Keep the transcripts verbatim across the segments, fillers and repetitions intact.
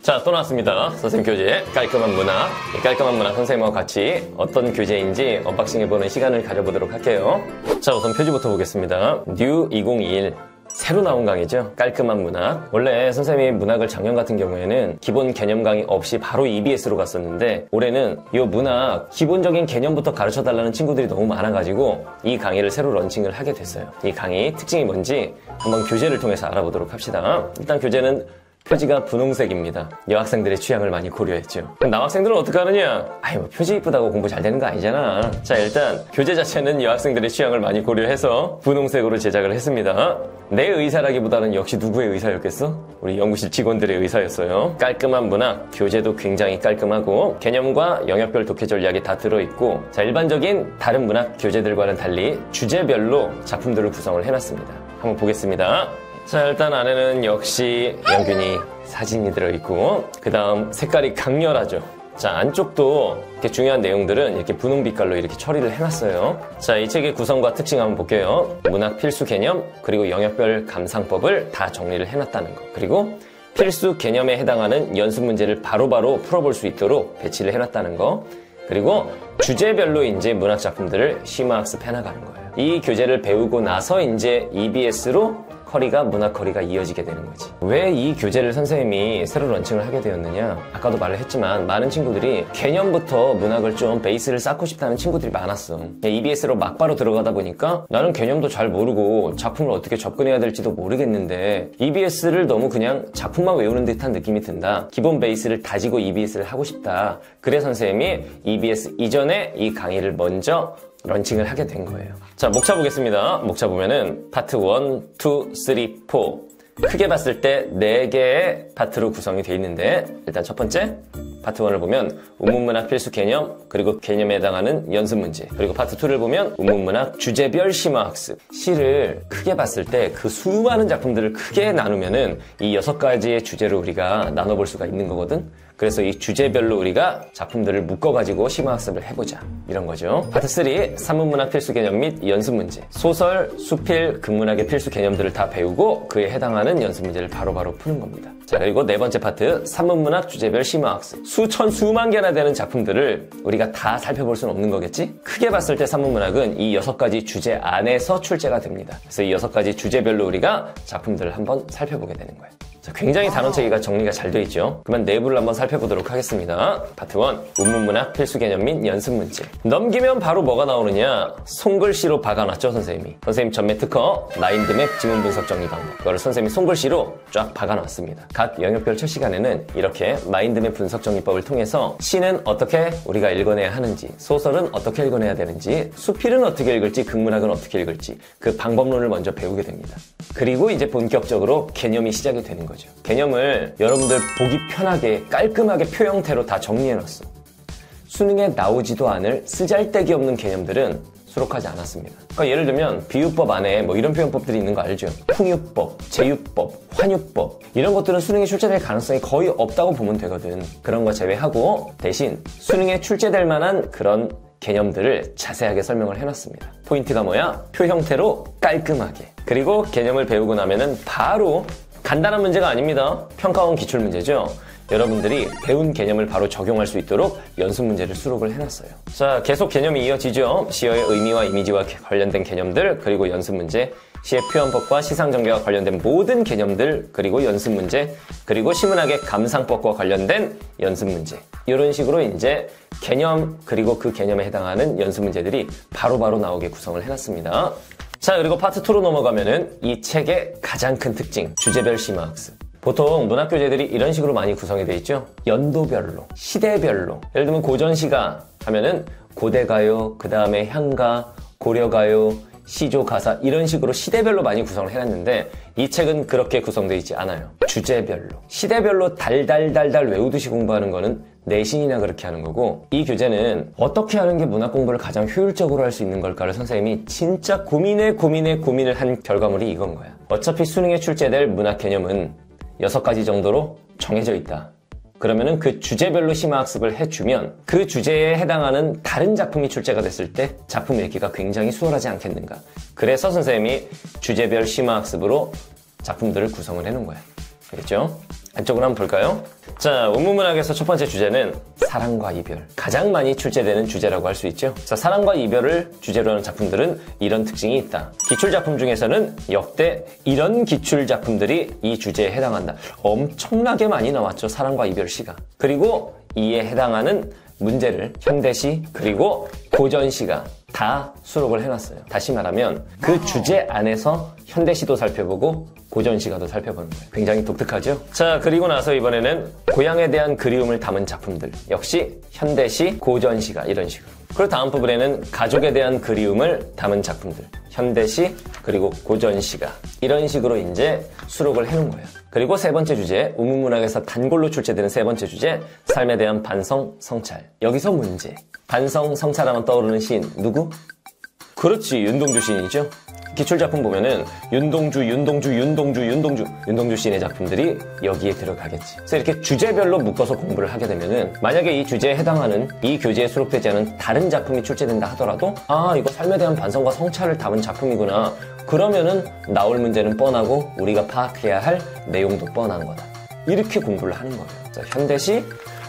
자, 또 나왔습니다. 선생님 교재 깔끔한 문학. 이 깔끔한 문학 선생님과 같이 어떤 교재인지 언박싱해보는 시간을 가져보도록 할게요. 자, 우선 표지부터 보겠습니다. 뉴 이천이십일 새로 나온 강의죠. 깔끔한 문학. 원래 선생님이 문학을 작년 같은 경우에는 기본 개념 강의 없이 바로 이비에스로 갔었는데 올해는 이 문학 기본적인 개념부터 가르쳐달라는 친구들이 너무 많아가지고 이 강의를 새로 런칭을 하게 됐어요. 이 강의 특징이 뭔지 한번 교재를 통해서 알아보도록 합시다. 일단 교재는 표지가 분홍색입니다. 여학생들의 취향을 많이 고려했죠. 그럼 남학생들은 어떻게 하느냐? 아이 뭐 표지 이쁘다고 공부 잘 되는 거 아니잖아. 자, 일단 교재 자체는 여학생들의 취향을 많이 고려해서 분홍색으로 제작을 했습니다. 내 의사라기보다는 역시 누구의 의사였겠어? 우리 연구실 직원들의 의사였어요. 깔끔한 문학, 교재도 굉장히 깔끔하고 개념과 영역별 독해 전략이 다 들어있고, 자, 일반적인 다른 문학 교재들과는 달리 주제별로 작품들을 구성을 해놨습니다. 한번 보겠습니다. 자, 일단 안에는 역시 영균이 사진이 들어있고, 그 다음 색깔이 강렬하죠. 자, 안쪽도 이렇게 중요한 내용들은 이렇게 분홍 빛깔로 이렇게 처리를 해놨어요. 자, 이 책의 구성과 특징 한번 볼게요. 문학 필수 개념, 그리고 영역별 감상법을 다 정리를 해놨다는 거. 그리고 필수 개념에 해당하는 연습 문제를 바로바로 풀어볼 수 있도록 배치를 해놨다는 거. 그리고 주제별로 이제 문학 작품들을 심화학습 해나가는 거예요. 이 교재를 배우고 나서 이제 이비에스로 커리가 문학 커리가 이어지게 되는 거지. 왜 이 교재를 선생님이 새로 런칭을 하게 되었느냐? 아까도 말을 했지만 많은 친구들이 개념부터 문학을 좀 베이스를 쌓고 싶다는 친구들이 많았어. 이비에스로 막바로 들어가다 보니까 나는 개념도 잘 모르고 작품을 어떻게 접근해야 될지도 모르겠는데 이비에스를 너무 그냥 작품만 외우는 듯한 느낌이 든다. 기본 베이스를 다지고 이비에스를 하고 싶다. 그래서 선생님이 이비에스 이전에 이 강의를 먼저 런칭을 하게 된 거예요. 자, 목차 보겠습니다. 목차 보면은 파트 일, 이, 삼, 사 크게 봤을 때 네 개의 파트로 구성이 되어 있는데, 일단 첫 번째 파트 일을 보면 운문문학 필수 개념, 그리고 개념에 해당하는 연습 문제, 그리고 파트 이를 보면 운문문학 주제별 심화학습. 시를 크게 봤을 때 그 수많은 작품들을 크게 나누면은 이 여섯 가지의 주제로 우리가 나눠볼 수가 있는 거거든. 그래서 이 주제별로 우리가 작품들을 묶어가지고 심화학습을 해보자, 이런 거죠. 파트 삼, 산문문학 필수 개념 및 연습 문제. 소설, 수필, 극문학의 필수 개념들을 다 배우고 그에 해당하는 연습 문제를 바로바로 푸는 겁니다. 자, 그리고 네 번째 파트, 산문문학 주제별 심화학습. 수천, 수만 개나 되는 작품들을 우리가 다 살펴볼 수는 없는 거겠지? 크게 봤을 때 산문문학은 이 여섯 가지 주제 안에서 출제가 됩니다. 그래서 이 여섯 가지 주제별로 우리가 작품들을 한번 살펴보게 되는 거예요. 자, 굉장히 단원체계가 정리가 잘 되어 있죠. 그러면 내부를 한번 살펴보도록 하겠습니다. 파트 일, 운문문학 필수 개념 및 연습 문제. 넘기면 바로 뭐가 나오느냐? 손글씨로 박아놨죠, 선생님이. 선생님 전매 특허, 마인드맵 지문 분석 정리 방법. 그거를 선생님이 손글씨로 쫙 박아놨습니다. 각 영역별 첫 시간에는 이렇게 마인드맵 분석 정리법을 통해서 시는 어떻게 우리가 읽어내야 하는지, 소설은 어떻게 읽어내야 되는지, 수필은 어떻게 읽을지, 극문학은 어떻게 읽을지 그 방법론을 먼저 배우게 됩니다. 그리고 이제 본격적으로 개념이 시작이 되는 거죠. 개념을 여러분들 보기 편하게 깔끔하게 표 형태로 다 정리해놨어. 수능에 나오지도 않을 쓰잘데기 없는 개념들은 수록하지 않았습니다. 그러니까 예를 들면 비유법 안에 뭐 이런 표현법들이 있는 거 알죠? 풍유법, 제유법, 환유법 이런 것들은 수능에 출제될 가능성이 거의 없다고 보면 되거든. 그런 거 제외하고 대신 수능에 출제될 만한 그런 개념들을 자세하게 설명을 해놨습니다. 포인트가 뭐야? 표 형태로 깔끔하게. 그리고 개념을 배우고 나면은 바로 간단한 문제가 아닙니다. 평가원 기출문제죠. 여러분들이 배운 개념을 바로 적용할 수 있도록 연습 문제를 수록을 해놨어요. 자, 계속 개념이 이어지죠. 시어의 의미와 이미지와 관련된 개념들, 그리고 연습 문제, 시의 표현법과 시상전개와 관련된 모든 개념들, 그리고 연습 문제, 그리고 시문학의 감상법과 관련된 연습 문제. 이런 식으로 이제 개념, 그리고 그 개념에 해당하는 연습 문제들이 바로바로 나오게 구성을 해놨습니다. 자, 그리고 파트 이로 넘어가면은 이 책의 가장 큰 특징, 주제별 심화학습. 보통 문학 교재들이 이런 식으로 많이 구성이 되어 있죠. 연도별로, 시대별로. 예를 들면 고전시가 하면은 고대가요, 그 다음에 향가, 고려가요, 시조, 가사 이런 식으로 시대별로 많이 구성을 해놨는데 이 책은 그렇게 구성되어 있지 않아요. 주제별로. 시대별로 달달달달 외우듯이 공부하는 거는 내신이나 그렇게 하는 거고, 이 교재는 어떻게 하는 게 문학 공부를 가장 효율적으로 할 수 있는 걸까를 선생님이 진짜 고민에 고민에 고민을 한 결과물이 이건 거야. 어차피 수능에 출제될 문학 개념은 여섯 가지 정도로 정해져 있다. 그러면은 그 주제별로 심화학습을 해주면 그 주제에 해당하는 다른 작품이 출제가 됐을 때 작품 읽기가 굉장히 수월하지 않겠는가. 그래서 선생님이 주제별 심화학습으로 작품들을 구성을 해놓은 거야. 알겠죠? 안쪽으로 한번 볼까요? 자, 운문문학에서 첫 번째 주제는 사랑과 이별. 가장 많이 출제되는 주제라고 할 수 있죠. 자, 사랑과 이별을 주제로 하는 작품들은 이런 특징이 있다. 기출작품 중에서는 역대 이런 기출작품들이 이 주제에 해당한다. 엄청나게 많이 나왔죠. 사랑과 이별 시가. 그리고 이에 해당하는 문제를 현대시 그리고 고전시가 다 수록을 해놨어요. 다시 말하면 그 주제 안에서 현대시도 살펴보고 고전시가도 살펴보는 거예요. 굉장히 독특하죠? 자, 그리고 나서 이번에는 고향에 대한 그리움을 담은 작품들. 역시 현대시, 고전시가 이런 식으로. 그리고 다음 부분에는 가족에 대한 그리움을 담은 작품들. 현대시 그리고 고전시가 이런 식으로 이제 수록을 해놓은 거예요. 그리고 세 번째 주제, 우문문학에서 단골로 출제되는 세 번째 주제, 삶에 대한 반성, 성찰. 여기서 문제. 반성, 성찰하면 떠오르는 시인 누구? 그렇지, 윤동주 시인이죠. 기출작품 보면은 윤동주, 윤동주, 윤동주, 윤동주, 윤동주 시인의 작품들이 여기에 들어가겠지. 그래서 이렇게 주제별로 묶어서 공부를 하게 되면은 만약에 이 주제에 해당하는 이 교재에 수록되지 않은 다른 작품이 출제된다 하더라도 아, 이거 삶에 대한 반성과 성찰을 담은 작품이구나. 그러면은 나올 문제는 뻔하고 우리가 파악해야 할 내용도 뻔한 거다. 이렇게 공부를 하는 거예요. 그래서 현대시,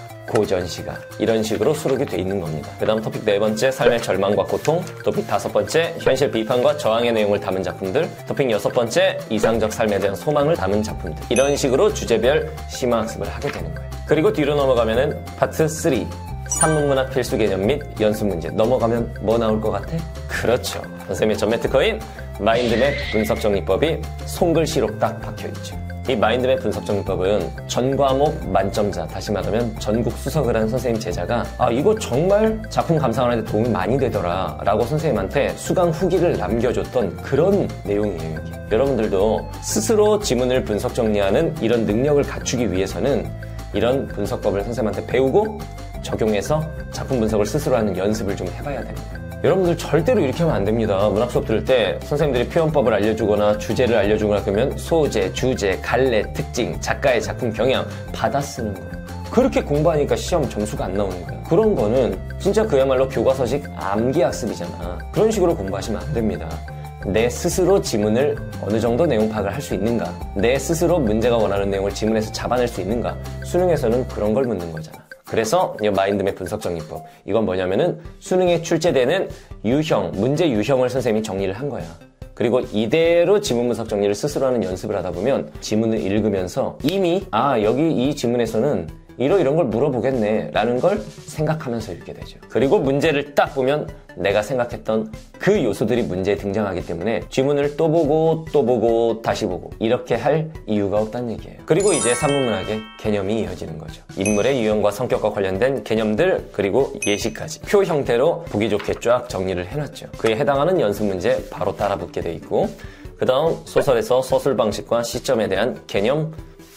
고전시가 이런 식으로 수록이 돼 있는 겁니다. 그 다음 토픽 네 번째, 삶의 절망과 고통. 토픽 다섯 번째, 현실 비판과 저항의 내용을 담은 작품들. 토픽 여섯 번째, 이상적 삶에 대한 소망을 담은 작품들. 이런 식으로 주제별 심화학습을 하게 되는 거예요. 그리고 뒤로 넘어가면은 파트 삼, 산문문학 필수 개념 및 연습 문제. 넘어가면 뭐 나올 것 같아? 그렇죠. 선생님의 전매 특허인 마인드맵 분석정리법이 손글씨로 딱 박혀있죠. 이 마인드맵 분석정리법은 전 과목 만점자, 다시 말하면 전국 수석을 한 선생님 제자가 아, 이거 정말 작품 감상하는 데 도움이 많이 되더라 라고 선생님한테 수강 후기를 남겨줬던 그런 내용이에요. 여기. 여러분들도 스스로 지문을 분석 정리하는 이런 능력을 갖추기 위해서는 이런 분석법을 선생님한테 배우고 적용해서 작품 분석을 스스로 하는 연습을 좀 해봐야 됩니다. 여러분들 절대로 이렇게 하면 안 됩니다. 문학 수업 들을 때 선생님들이 표현법을 알려주거나 주제를 알려주거나 그러면 소재, 주제, 갈래, 특징, 작가의 작품 경향 받아 쓰는 거예요. 그렇게 공부하니까 시험 점수가 안 나오는 거예요. 그런 거는 진짜 그야말로 교과서식 암기학습이잖아. 그런 식으로 공부하시면 안 됩니다. 내 스스로 지문을 어느 정도 내용 파악을 할 수 있는가? 내 스스로 문제가 원하는 내용을 지문에서 잡아낼 수 있는가? 수능에서는 그런 걸 묻는 거잖아. 그래서 이 마인드맵 분석정리법, 이건 뭐냐면은 수능에 출제되는 유형, 문제 유형을 선생님이 정리를 한 거야. 그리고 이대로 지문 분석 정리를 스스로 하는 연습을 하다 보면 지문을 읽으면서 이미 아, 여기 이 지문에서는 이러이런 걸 물어보겠네 라는 걸 생각하면서 읽게 되죠. 그리고 문제를 딱 보면 내가 생각했던 그 요소들이 문제에 등장하기 때문에 지문을 또 보고 또 보고 다시 보고 이렇게 할 이유가 없다는 얘기예요. 그리고 이제 산문문학의 개념이 이어지는 거죠. 인물의 유형과 성격과 관련된 개념들 그리고 예시까지 표 형태로 보기 좋게 쫙 정리를 해놨죠. 그에 해당하는 연습 문제 바로 따라 붙게 돼 있고 그 다음 소설에서 서술 방식과 시점에 대한 개념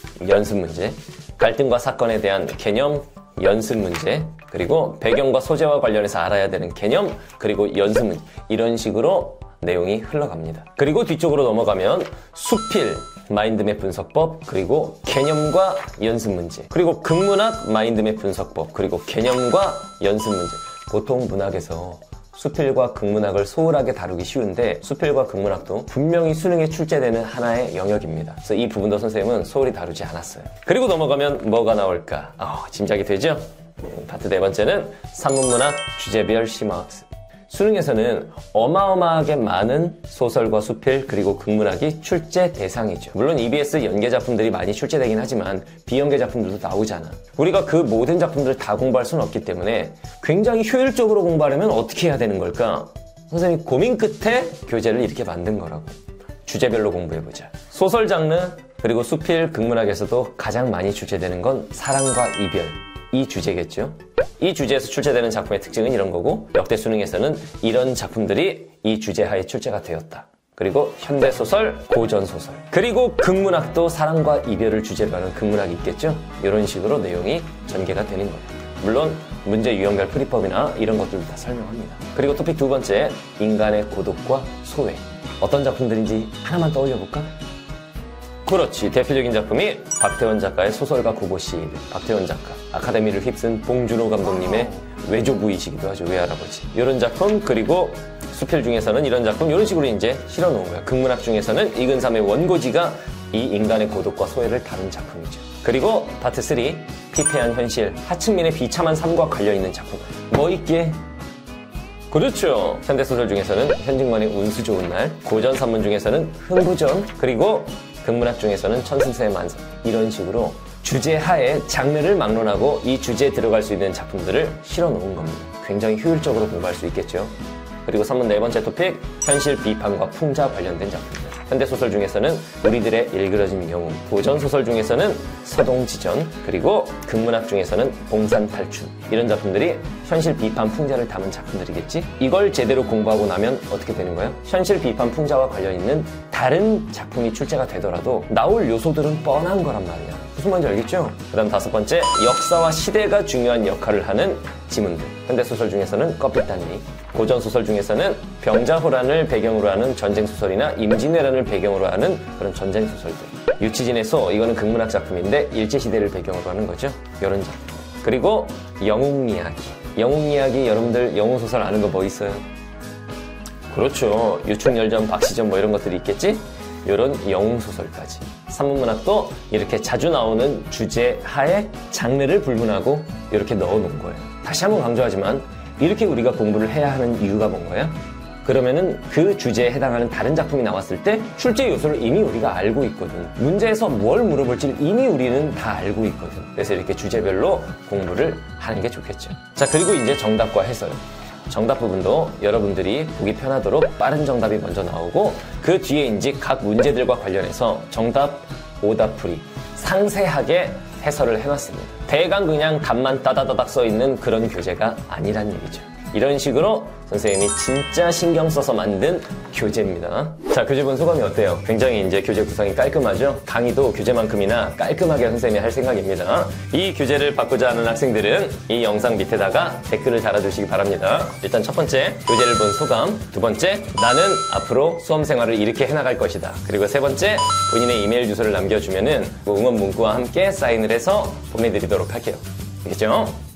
연습 문제, 갈등과 사건에 대한 개념, 연습 문제, 그리고 배경과 소재와 관련해서 알아야 되는 개념, 그리고 연습 문제 이런 식으로 내용이 흘러갑니다. 그리고 뒤쪽으로 넘어가면 수필, 마인드맵 분석법, 그리고 개념과 연습 문제, 그리고 극문학 마인드맵 분석법, 그리고 개념과 연습 문제. 보통 문학에서 수필과 극문학을 소홀하게 다루기 쉬운데 수필과 극문학도 분명히 수능에 출제되는 하나의 영역입니다. 그래서 이 부분도 선생님은 소홀히 다루지 않았어요. 그리고 넘어가면 뭐가 나올까? 어, 짐작이 되죠? 파트 네 번째는 산문문학 주제별 심화학습. 수능에서는 어마어마하게 많은 소설과 수필 그리고 극문학이 출제 대상이죠. 물론 이비에스 연계 작품들이 많이 출제되긴 하지만 비연계 작품들도 나오잖아. 우리가 그 모든 작품들을 다 공부할 수는 없기 때문에 굉장히 효율적으로 공부하려면 어떻게 해야 되는 걸까? 선생님이 고민 끝에 교재를 이렇게 만든 거라고. 주제별로 공부해보자. 소설 장르 그리고 수필 극문학에서도 가장 많이 출제되는 건 사랑과 이별. 이 주제겠죠. 이 주제에서 출제되는 작품의 특징은 이런 거고 역대 수능에서는 이런 작품들이 이 주제하에 출제가 되었다. 그리고 현대소설, 고전소설 그리고 극문학도 사랑과 이별을 주제로 하는 극문학이 있겠죠. 이런 식으로 내용이 전개가 되는 거예요. 물론 문제 유형별 풀이법이나 이런 것들도 다 설명합니다. 그리고 토픽 두 번째, 인간의 고독과 소외. 어떤 작품들인지 하나만 떠올려볼까? 그렇지. 대표적인 작품이 박태원 작가의 소설가 구보시일, 박태원 작가, 아카데미를 휩쓴 봉준호 감독님의 외조부이시기도 하죠. 외할아버지. 이런 작품, 그리고 수필 중에서는 이런 작품, 이런 식으로 이제 실어놓은 거야. 극문학 중에서는 이근삼의 원고지가 이 인간의 고독과 소외를 다룬 작품이죠. 그리고 파트 삼, 피폐한 현실, 하층민의 비참한 삶과 관련있는 작품. 뭐 있기에? 그렇죠. 현대소설 중에서는 현직만의 운수 좋은 날, 고전산문 중에서는 흥부전, 그리고 극문학 중에서는 천승세의 만석. 이런 식으로 주제 하에 장르를 막론하고 이 주제에 들어갈 수 있는 작품들을 실어 놓은 겁니다. 굉장히 효율적으로 공부할 수 있겠죠. 그리고 산문 네 번째 토픽, 현실 비판과 풍자 관련된 작품들. 현대소설 중에서는 우리들의 일그러진 영웅, 고전소설 중에서는 서동지전, 그리고 극문학 중에서는 봉산탈출. 이런 작품들이 현실 비판 풍자를 담은 작품들이겠지? 이걸 제대로 공부하고 나면 어떻게 되는 거야? 현실 비판 풍자와 관련 있는 다른 작품이 출제가 되더라도 나올 요소들은 뻔한 거란 말이야. 무슨 말인지 알겠죠? 그 다음 다섯 번째, 역사와 시대가 중요한 역할을 하는 지문들. 현대소설 중에서는 껍빛단리, 고전소설 중에서는 병자호란을 배경으로 하는 전쟁소설이나 임진왜란을 배경으로 하는 그런 전쟁소설들. 유치진의 소, 이거는 극문학 작품인데 일제시대를 배경으로 하는 거죠. 이런 작품. 그리고 영웅이야기. 영웅이야기, 여러분들 영웅소설 아는 거 뭐 있어요? 그렇죠. 유충열전, 박시전 뭐 이런 것들이 있겠지? 이런 영웅소설까지. 산문문학도 이렇게 자주 나오는 주제 하에 장르를 불문하고 이렇게 넣어놓은 거예요. 다시 한번 강조하지만 이렇게 우리가 공부를 해야 하는 이유가 뭔 거야? 그러면은 그 주제에 해당하는 다른 작품이 나왔을 때 출제 요소를 이미 우리가 알고 있거든. 문제에서 뭘 물어볼지 이미 우리는 다 알고 있거든. 그래서 이렇게 주제별로 공부를 하는 게 좋겠죠. 자, 그리고 이제 정답과 해설. 정답 부분도 여러분들이 보기 편하도록 빠른 정답이 먼저 나오고 그 뒤에 이제 각 문제들과 관련해서 정답, 오답풀이 상세하게 해설을 해놨습니다. 대강 그냥 답만 따다다닥 써있는 그런 교재가 아니란 얘기죠. 이런 식으로 선생님이 진짜 신경 써서 만든 교재입니다. 자, 교재 본 소감이 어때요? 굉장히 이제 교재 구성이 깔끔하죠? 강의도 교재만큼이나 깔끔하게 선생님이 할 생각입니다. 이 교재를 받고자 하는 학생들은 이 영상 밑에다가 댓글을 달아주시기 바랍니다. 일단 첫 번째, 교재를 본 소감. 두 번째, 나는 앞으로 수험 생활을 이렇게 해나갈 것이다. 그리고 세 번째, 본인의 이메일 주소를 남겨주면은 응원 문구와 함께 사인을 해서 보내드리도록 할게요. 알겠죠?